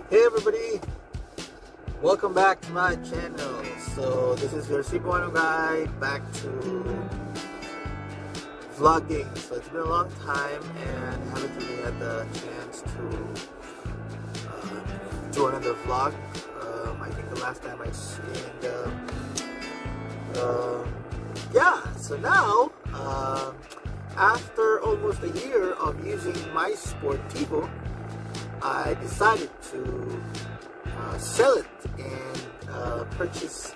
Hey everybody, welcome back to my channel. So this is your Cebuano guy back to vlogging. So it's been a long time and I haven't really had the chance to do another vlog. I think the last time I and yeah, so now after almost a year of using my Sportivo, I decided to sell it and purchase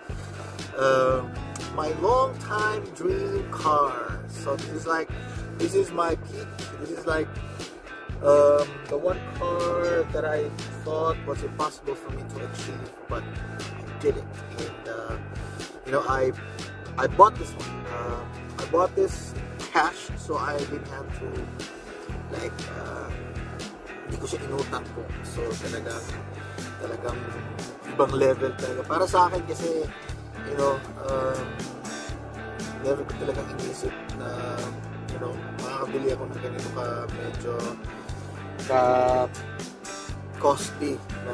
my long time dream car. So this is my peak. This is like the one car that I thought was impossible for me to achieve, but I did it. And I bought this one. I bought this cash, so I didn't have to like hindi ko siya inutang ko. So talagang ibang level talaga para sa akin kasi never ko talagang inisip na makakabili ako ng ganito ka medyo ka costly na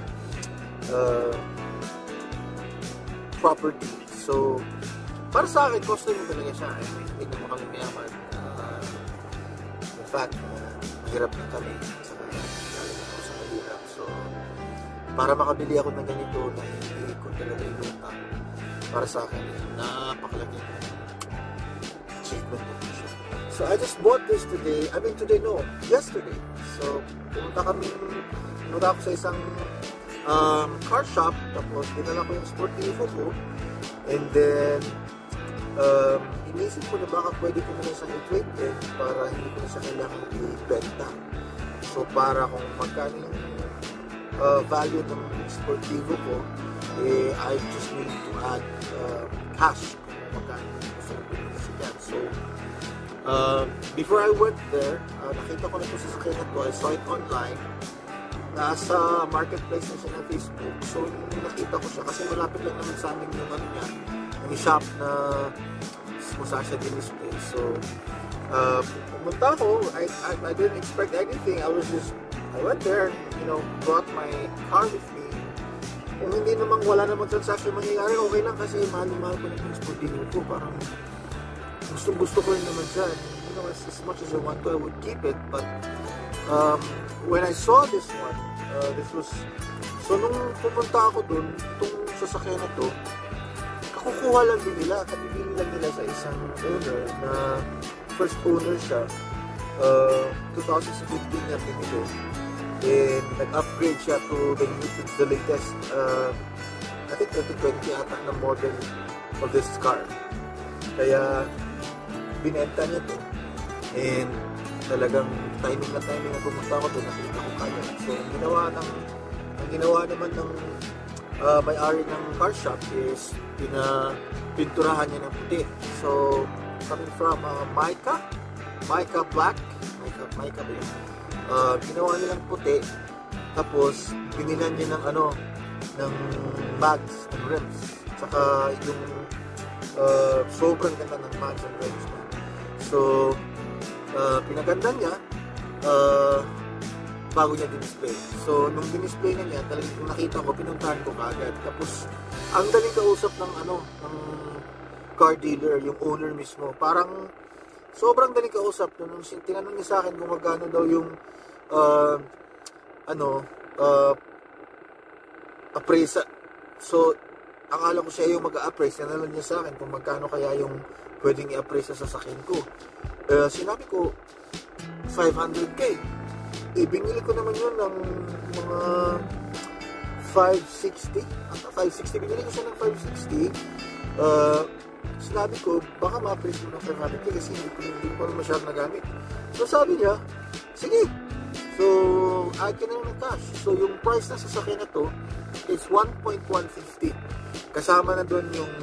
property. So para sa akin costly talaga siya. Hindi naman kami mayaman. In fact, mahirap na kami. So, para makabili ako ng ganito na hindi ko talaga inutang, para sa akin, napakalaking achievement ko siya. So, I just bought this today. I mean, yesterday. So, pumunta ako sa isang car shop, tapos dinala ko yung Sportivo ko, and then, inisip ko na baka pwede ko na siyang i-trade din para hindi ko na siya kailangan i-benta. So, para kung magkano yung value ng Sportivo ko, I just need to add cash kung magkano gusto ko pinagsigan. So, before I went there, nakita ko na ito sa sasakyan na ito. I saw it online. Nasa marketplace na siya ng Facebook. So, nakita ko siya kasi malapit lang naman sa amin yung yung shop na kung saan siya din-display. So, pumunta ako. I didn't expect anything. I went there, brought my car with me. Kung hindi naman, wala namang transaction mangyayari, okay lang kasi mahal-mahal ko na yung Sportivo ko. Parang gusto ko rin naman siya. As much as I want to, I would keep it. But when I saw this one, so nung pumunta ako dun, itong sasakyan na to, kakukuha lang din nila, kabibili lang nila sa isang owner na first owner siya. 2015 niya pinili. And nag-upgrade siya to the latest, I think 2020 ata na model of this car. Kaya binenta niya to. And talagang timing na pumunta ako doon, nakita ko kaya. So ang ginawa naman ng may-ari ng car shop is pinapinturahan niya ng puti. So coming from mica black, mica ba yun? Ginawa nilang puti, tapos binilan niya ng mags, ng rims, saka yung sobrang ganda ng mags and rims. So pinaganda niya bago niya din-display. So nung din-display na niya, talagang nakita ko, pinuntahan ko kaagad. Tapos ang daling kausap ng car dealer, yung owner mismo. Parang sobrang daling kausap. Nung tinanong niya sa akin kung magkano daw yung appraisal. So akala ko siya yung mag-a-appraise. Tinanong niya sa akin kung magkano kaya yung pwedeng i-appraise sa sasakyan ko. Sinabi ko 500k. Binili ko naman yun ng mga 560. 560. Binili ko siya ng 560. Sinabi ko, baka ma-appraise mo ng 500k kasi hindi ko naman masyadong nagamit. So sabi niya, sige. So, add ka na ng cash. So, yung price na sasakyan na to is 1.150. Kasama na doon yung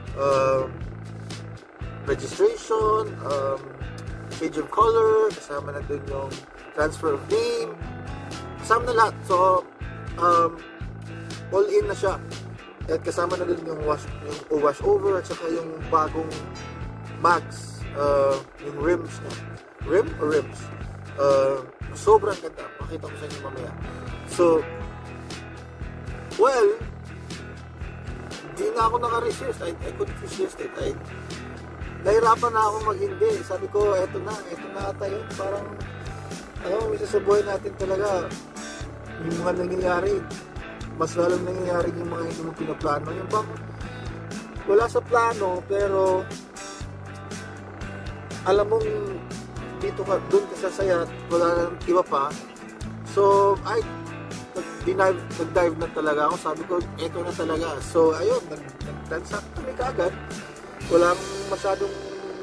registration, change of color, kasama na doon yung transfer of name, kasama na lahat. So, all in na siya. At kasama na doon yung wash over at saka yung bagong mags, yung rims niya. Rim or rims? Sobrang ganda. Pakita ko sa inyo mamaya. So, Well, di na ako naka-resist. I couldn't resist it. Nahirapan na ako mag-hindi. Sabi ko, eto na tayo. Parang, isa sa buhay natin talaga, yung mga nangyayari, mas lalong nangyayari yung mga hindi mo pinaplano. Yung bang, wala sa plano, pero, alam mong, dito ka, doon ka sasaya, wala nang iba pa. So, nag-dive na talaga ako. Sabi ko, eto na talaga. So, ayun, nag-dance up kami kaagad. Walang masyadong,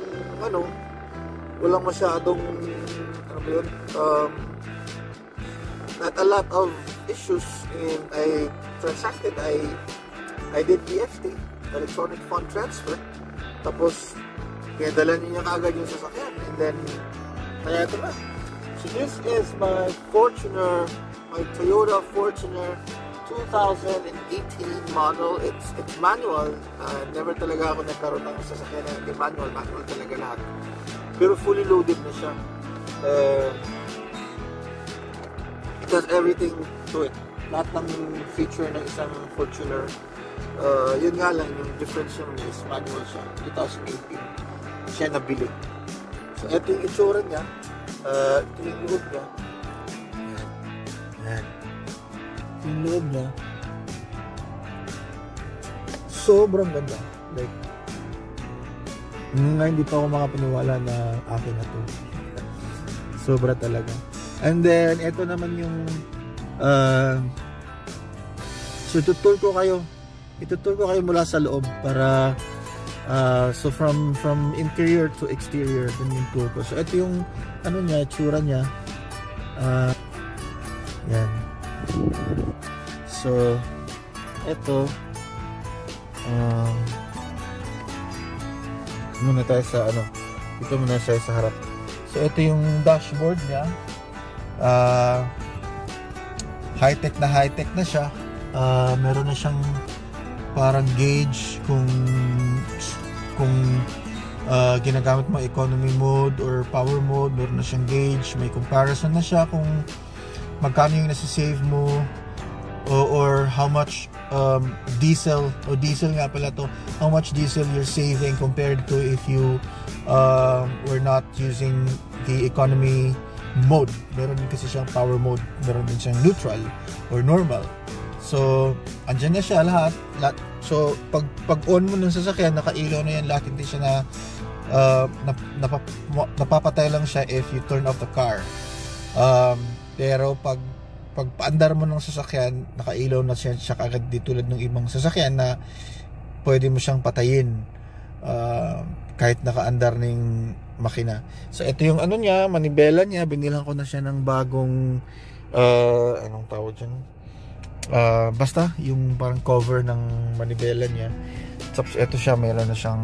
not a lot of issues. And I transacted, I did EFT, electronic fund transfer. Tapos, pinadala niya kaagad yung sasakyan. And then, kaya ito na. So this is my Fortuner, my Toyota Fortuner 2018 model. It's manual. Never talaga ako nagkaroon ng sasakyan na hindi manual talaga lahat. Pero fully loaded na siya. It has everything to it. Lahat ng feature ng isang Fortuner. Yun nga lang, yung difference yung is manual siya. 2018. Siya nabili. So ito yung itsura niya. Ito yung loob niya. Yan. Ito yung loob niya. Sobrang ganda. Like, hindi pa ako makapaniwala na akin na to. Sobra talaga. And then, ito naman yung so itutur ko kayo mula sa loob para so from interior to exterior din yung tour ko. So ito yung itsura niya. Yan. So ito muna tayo sa dito muna siya sa harap. So ito yung dashboard niya. High-tech na siya. Meron na siyang parang gauge kung ginagamit mo economy mode or power mode. Meron na siyang gauge, may comparison na siya kung magkano yung nasisave mo or how much diesel nga pala to, how much diesel you're saving compared to if you were not using the economy mode. Meron din kasi siyang power mode, meron din siyang neutral or normal. So, andyan na siya lahat. So, pag on mo ng sasakyan, nakailaw na yan lahat. Hindi siya napapatay lang siya if you turn off the car. Pero pag paandar mo ng sasakyan, nakailaw na siya kagad, di tulad ng ibang sasakyan na pwede mo siyang patayin kahit nakaandar ng makina. So, ito yung niya, manibela niya. Binilang ko na siya ng bagong anong tawag dyan? Basta yung parang cover ng manibela niya. Tapos ito siya, meron na siyang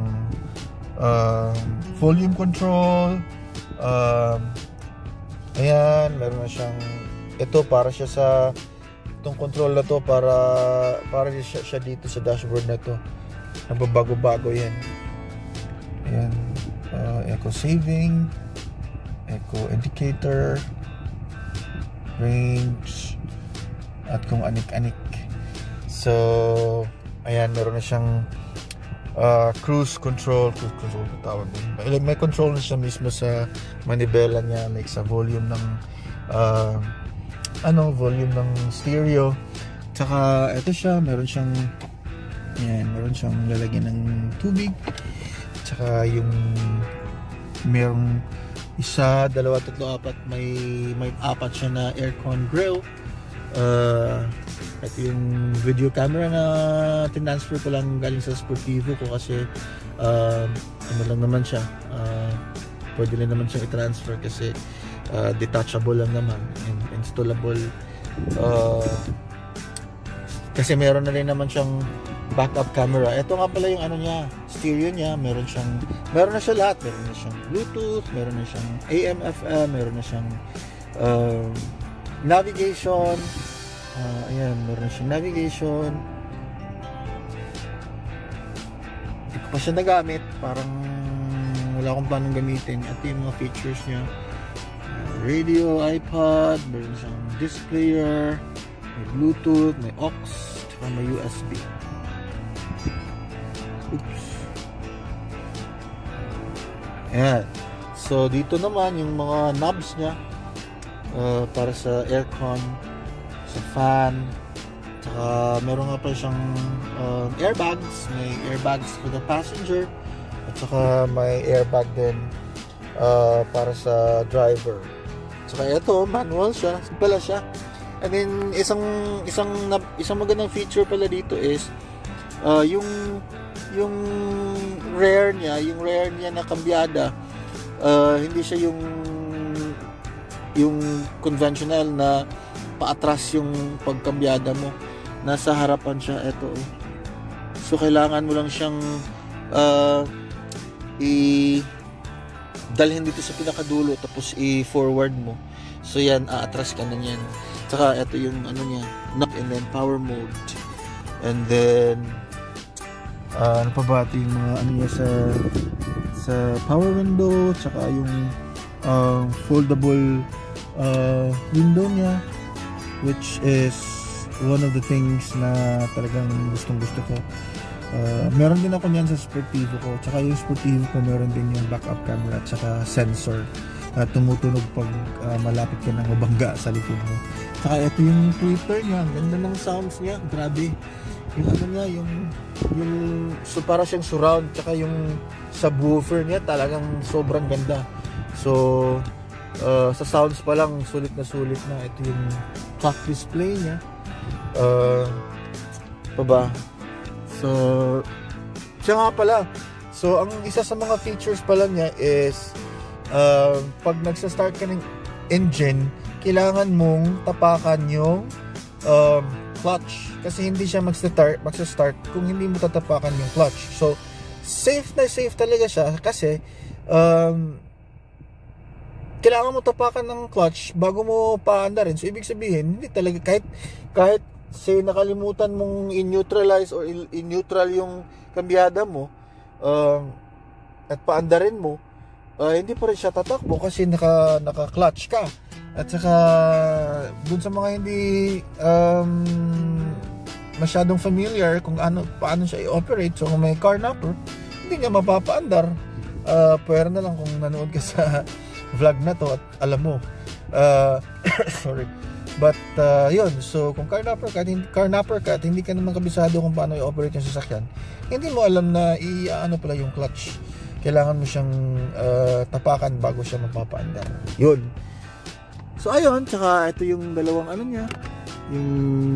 volume control. Ayan, meron na siyang ito para siya sa itong control na to para siya dito sa dashboard na to. Nagbabago-bago yan. Ayan, eco saving, eco indicator, range, at kung anik-anik. So, ayan, meron na siyang cruise control tawag din. May control na siya mismo sa manibela niya, like sa volume ng volume ng stereo. Tsaka ito siya, meron siyang lalagyan ng tubig. Tsaka yung merong isa, dalawa, tatlo, apat, may apat siya na aircon grill. Ito yung video camera na tinransfer ko lang galing sa Sportivo ko kasi lang naman siya, pwede rin naman siyang i-transfer kasi detachable lang naman and installable, kasi meron na rin naman siyang backup camera. Ito nga pala yung niya, stereo niya, meron na siya lahat. Meron na siyang Bluetooth, meron na siyang AM, FM, meron na siyang navigation. Ayan, meron na siyang navigation. Hindi ko pa siya nagamit, parang wala akong planong gamitin. Ito yung mga features niya. Radio, iPod, meron siyang disc player, may Bluetooth, may aux, tsaka may USB. Oops. Ayan. So dito naman yung mga knobs nya para sa aircon, sa fan, tsaka meron nga pa siyang airbags. May airbags for the passenger at saka may airbag din para sa driver. Tsaka ito, manual siya, pala siya. And then isang magandang feature pala dito is yung rear niya na kambyada, hindi siya yung conventional na paatras yung pagkambyada mo. Nasa harapan siya, eto. So kailangan mo lang siyang dalhin dito sa pinakadulo tapos i-forward mo. So yan, aatras ka na yan. Tsaka ito yung ano niya, knock, and then power mode. And then ano pa ba ito yung mga ano niya sa power window, tsaka yung foldable window niya, which is one of the things na talagang gustong gusto ko. Meron din ako niyan sa Sportivo ko, tsaka yung Sportivo ko meron din yung backup camera tsaka sensor tumutunog pag malapit ka ng mabangga sa likod mo. Tsaka ito yung tweeter niya, ang ganda ng sounds niya, grabe. Yung ano niya, yung so para siyang surround, tsaka yung subwoofer niya talagang sobrang ganda. So sa sounds pa lang sulit na. Ito yung clock display niya. Pa ba? So siya nga pala. So ang isa sa mga features pala niya is pag nagsa-start ka ng engine, kailangan mong tapakan yung clutch kasi hindi siya magsa-start kung hindi mo tatapakan yung clutch. So safe talaga siya kasi kailangan mo tapakan ng clutch bago mo paandarin. So ibig sabihin, hindi talaga kahit say nakalimutan mong i-neutralize or i-neutral yung kambyada mo at paandarin mo, hindi pa rin siya tatakbo kasi naka-clutch ka. At saka dun sa mga hindi masyadong familiar kung paano siya i-operate, so kung may carnapper, hindi niya mapapaandar. Pwera na lang kung nanood ka sa vlog na to at alam mo. Sorry. But yun, so kung carnapper ka at hindi ka naman kabisado kung paano i-operate yung sasakyan, hindi mo alam na ano pala yung clutch. Kailangan mo siyang tapakan bago siya mapapaandar. Yun. So ayun, tsaka ito yung dalawang ano niya, yung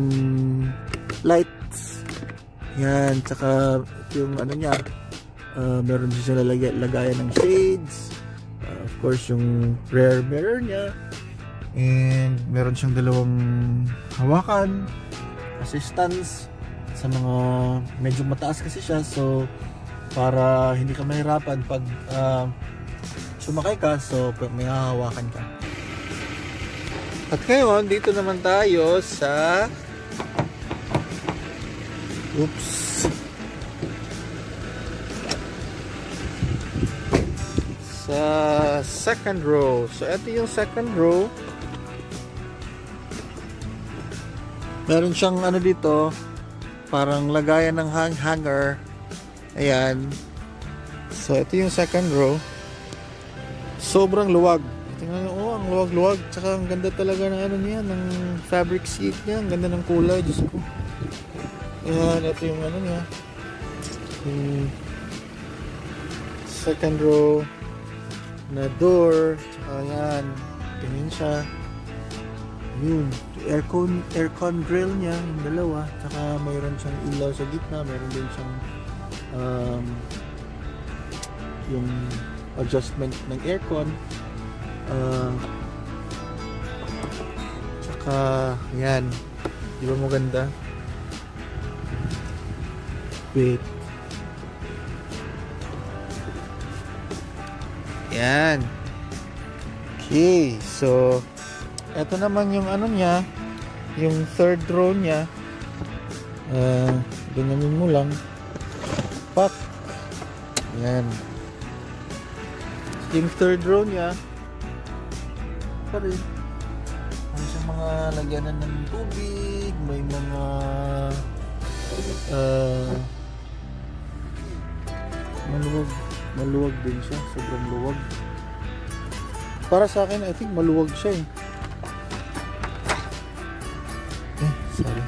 lights. Yan, tsaka ito yung ano niya, meron din siya lagayan ng shades. Of course, yung rear mirror niya. And meron siyang dalawang hawakan, assistance sa mga medyo mataas kasi siya. So para hindi ka mahirapan pag sumakay ka, so may hahawakan ka. At ngayon, dito naman tayo sa sa second row. So ito yung second row. Meron siyang ano dito, parang lagayan ng hanger. Ayan. So ito yung second row. Sobrang luwag. Tingnan nyo, ang luwag-luwag. Tsaka ang ganda talaga ng ano niya, ng fabric seat niya. Ang ganda ng kulay, Diyos ko. Ayan, ito yung ano niya. Yung second row na door. Tsaka ayan, tingin siya. Yun, aircon grill niya, yung dalawa. Tsaka mayroon siyang ilaw sa gitna. Mayroon din siyang yung adjustment ng aircon. Tsaka yan, di ba maganda? Wait, yan. Okay, so eto naman yung ano niya, yung third row niya. Ganyanin mo lang, pak, yan. Yung third row niya pa rin, ano siyang mga lagyanan ng tubig, may mga uh, maluwag din siya, sobrang luwag. Para sa akin, I think maluwag siya eh. Sorry.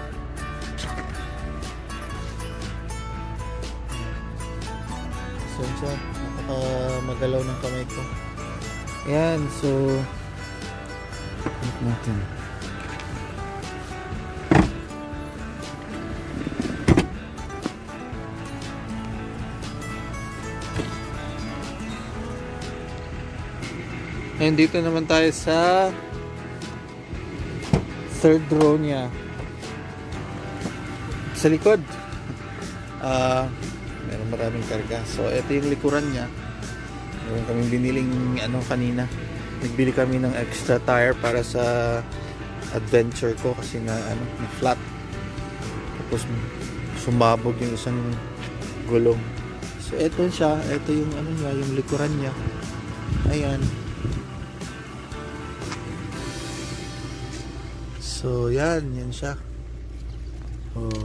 So siya, napaka-magalaw ng kamay ko. Ayan, so look natin. And dito naman tayo sa third row niya. Sa likod. Meron maraming karga. So, ito yung likuran niya. Meron kaming biniling kanina. Nagbili kami ng extra tire para sa adventure ko kasi na flat. Tapos sumabog yung isang gulong. So, ito siya. Ito yung yung likuran niya. Ayan. So, yan siya. Oh.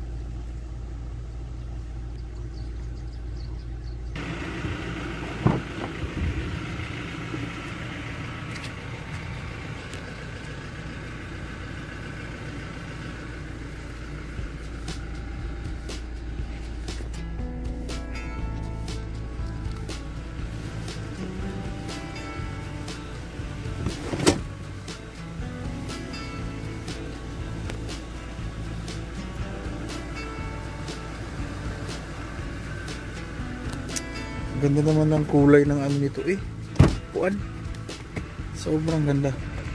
Ganda naman ng kulay ng nito eh. Puan. Sobrang ganda.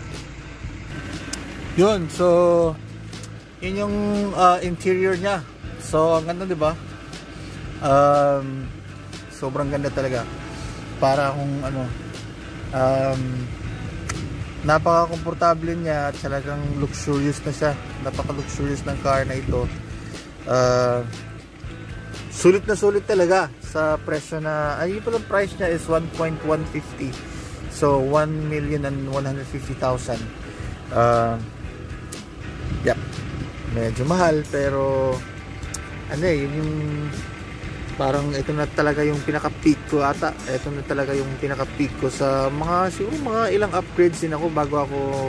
Yun, so yun yung interior niya. So ang ganda, 'di ba? Sobrang ganda talaga. Para kung napaka-komportable niya at talagang luxurious na siya. Napaka-luxurious ng car na ito. Sulit na sulit talaga sa presyo na, yung palang price niya is 1.150. So 1,150,000. Yep. Medyo mahal pero yun yung parang ito na talaga yung pinaka-peak ko ata. Ito na talaga yung pinaka-peak ko sa siguro mga ilang upgrades din ako bago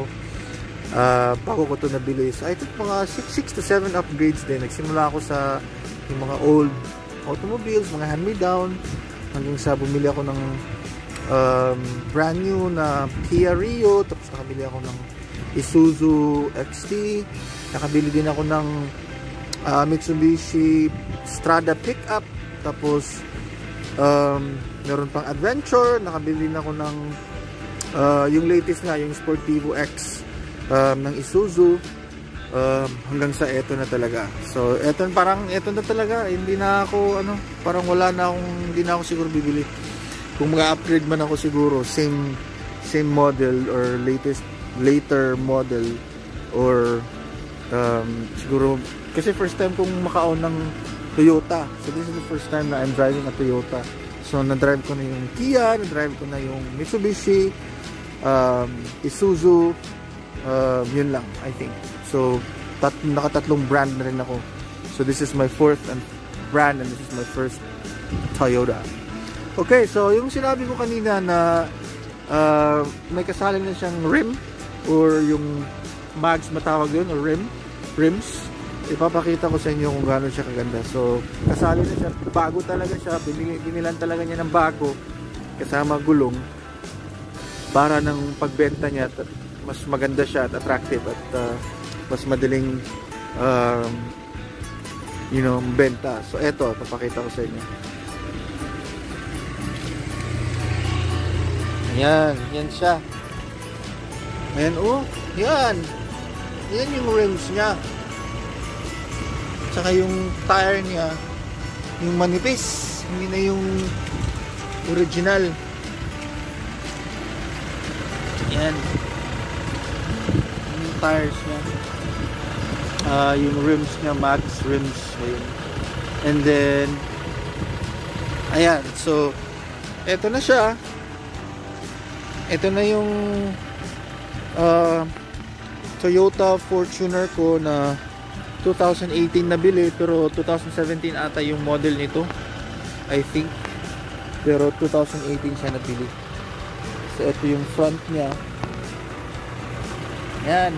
ko ito nabili. So I think mga 6 to 7 upgrades din. Nagsimula ako sa yung mga old automobiles, mga hand-me-down, hanggang sa bumili ako ng brand new na Kia Rio, tapos nakabili ako ng Isuzu XT, nakabili din ako ng Mitsubishi Strada pickup, tapos meron pang Adventure, nakabili din ako ng yung latest nga, yung Sportivo X ng Isuzu. Hanggang sa eto na talaga. So eto na talaga, hindi na ako parang hindi na ako siguro bibili. Kung mag-upgrade man ako siguro same model or later model or siguro kasi first time kong maka-own ng Toyota. So this is the first time na I'm driving a Toyota. So na-drive ko na yung Kia, na-drive ko na yung Mitsubishi, Isuzu, yun lang I think. So, nakatatlong brand na rin ako. So, this is my fourth brand and this is my first Toyota. Okay, so yung sinabi ko kanina na may kasali na siyang rim or yung mags matawag yun or rims. Ipapakita ko sa inyo kung gaano siya kaganda. So, kasali na siya. Bago talaga siya. Binilan talaga niya ng bago kasama gulong para ng pagbenta niya mas maganda siya at attractive at mas madaling benta. So eto, papakita ko sa inyo. Yan siya. Ayan, yan yung rims niya. Tsaka yung tire niya, yung manipis, hindi na yung original. Yan yung tires niya. Yung rims niya, max rims. Ayun. And then ayan, so eto na siya. Ito na yung Toyota Fortuner ko na 2018 nabili, pero 2017 ata yung model nito, I think. Pero 2018 siya nabili. So ito yung front niya. Yan.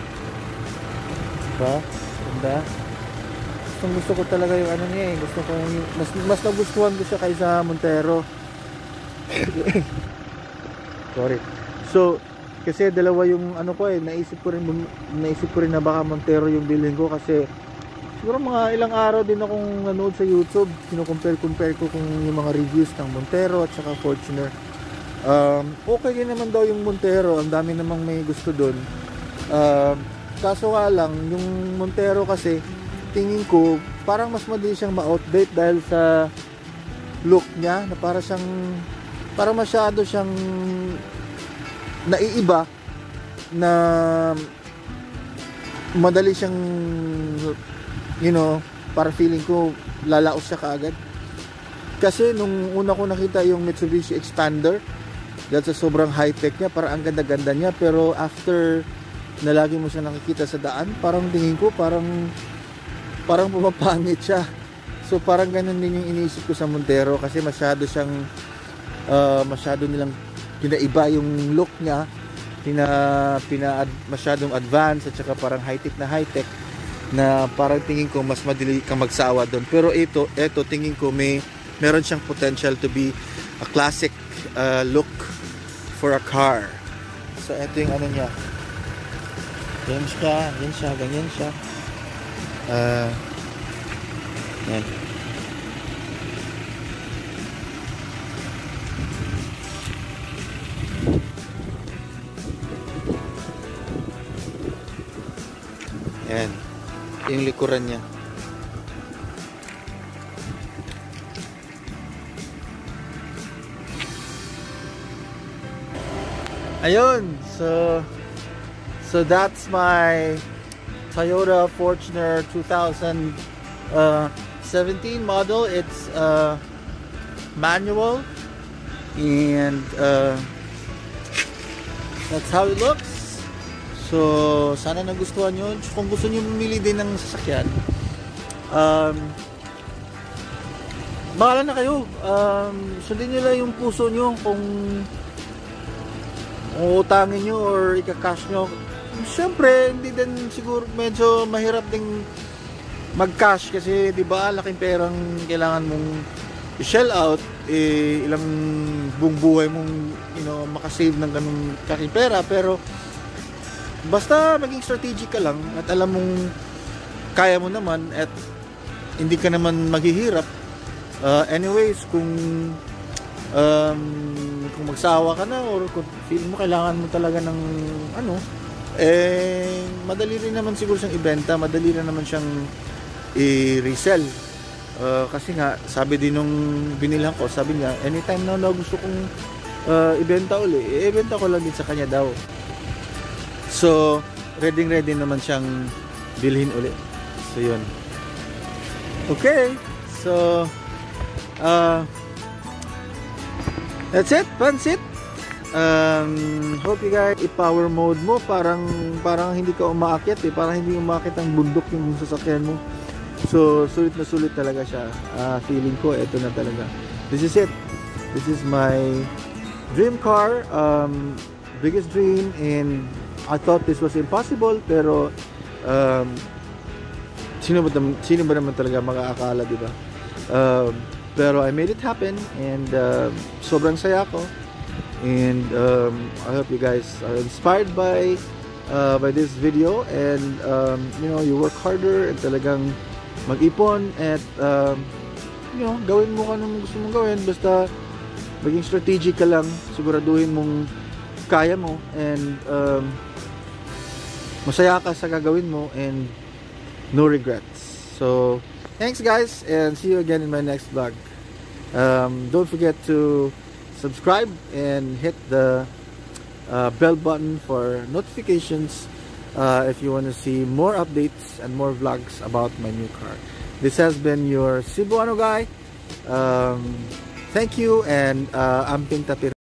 Diba? Ganda. Gusto ko talaga yung ano niya eh. Gusto ko yung, mas nagustuhan ko siya kaysa Montero. Sorry. So, kasi dalawa yung ano ko eh, naisip ko rin na baka Montero yung bilhin ko kasi siguro mga ilang araw din akong nanood sa YouTube, compare ko kung yung mga reviews ng Montero at saka Fortuner. Okay din naman daw yung Montero, ang dami namang may gusto doon. Kaso nga lang, yung Montero kasi tingin ko parang mas madali siyang ma-outdate dahil sa look niya, na parang masyado siyang naiiba, na madali siyang, you know, para feeling ko lalaos siya kaagad. Kasi nung una ko nakita yung Mitsubishi Expander, dahil sa sobrang high-tech niya, parang ang ganda-ganda niya, pero after na lagi mo siya nakikita sa daan, parang tingin ko parang pumapangit siya. So parang ganun din yung iniisip ko sa Montero, kasi masyado nilang pinaiba yung look niya, masyadong advanced at saka parang high-tech na parang tingin ko mas madali kang magsawa doon. Pero ito tingin ko meron siyang potential to be a classic look for a car. So ito yung ano niya. Ganyan siya. Yan. Yan. Yung likuran niya. Ayun. So that's my Toyota Fortuner 2017 model. It's manual, and that's how it looks. So sana nagustuhan nyo. Kung gusto nyo mamili din ng sasakyan, bahala na kayo. Sundin nyo lang yung puso nyo kung uutangin nyo or ika-cash nyo. Siyempre, hindi din siguro, medyo mahirap ding mag-cash kasi 'di ba, laking perang kailangan mong i-shell out, ilang buong buhay mong makasave ng ganung kaking pera. Pero basta maging strategic ka lang at alam mong kaya mo naman at hindi ka naman maghihirap. Anyways, kung magsawa ka na or kung feel mo kailangan mo talaga ng madali rin naman siguro siyang ibenta, madali rin naman siyang i-resell. Kasi nga, sabi din nung binilhan ko, sabi niya, anytime na gusto kong ibenta uli, ibenta ko lang din sa kanya daw. So, ready naman siyang bilhin uli. So, yun. Okay. So, that's it. Pansit. Hope you guys i-power mode mo, parang hindi ka umaakyat parang hindi umaakyat ang bundok yung sasakyan mo. So sulit talaga siya. Feeling ko ito na talaga. This is it. This is my dream car, biggest dream, and I thought this was impossible, pero sino ba naman talaga makakakala, di ba? Pero I made it happen, and sobrang saya ko. And I hope you guys are inspired by this video, and you work harder and talagang mag-ipon at gawin mo kung anong gusto mong gawin, basta maging strategic ka lang, siguraduhin mong kaya mo, and masaya ka sa gagawin mo, and no regrets. So thanks guys, and see you again in my next vlog. Don't forget to subscribe and hit the bell button for notifications if you want to see more updates and more vlogs about my new car. This has been your Cebuano guy. Thank you, and I'm Ping Tapir.